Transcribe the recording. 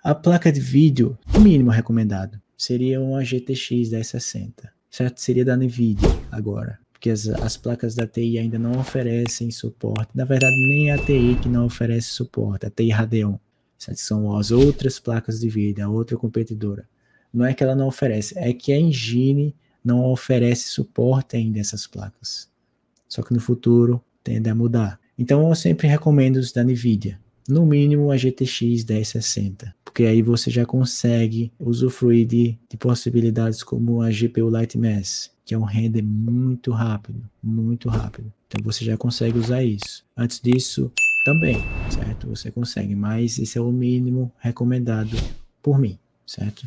A placa de vídeo, o mínimo recomendado, seria uma GTX 1060, certo? Seria da NVIDIA agora, porque as placas da TI ainda não oferecem suporte. Na verdade, nem a TI que não oferece suporte, a TI Radeon, certo? São as outras placas de vídeo, a outra competidora. Não é que ela não oferece, é que a engine não oferece suporte ainda a essas placas. Só que no futuro tende a mudar. Então eu sempre recomendo os da NVIDIA. No mínimo a GTX 1060, porque aí você já consegue usufruir de possibilidades como a GPU Lightmass, que é um render muito rápido, muito rápido. Então você já consegue usar isso. Antes disso, também, certo? Você consegue, mas esse é o mínimo recomendado por mim, certo?